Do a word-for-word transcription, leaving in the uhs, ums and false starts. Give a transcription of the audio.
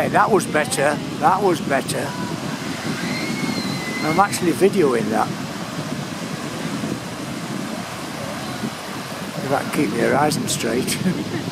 Yeah, that was better. That was better. I'm actually videoing that. If I can keep the horizon straight.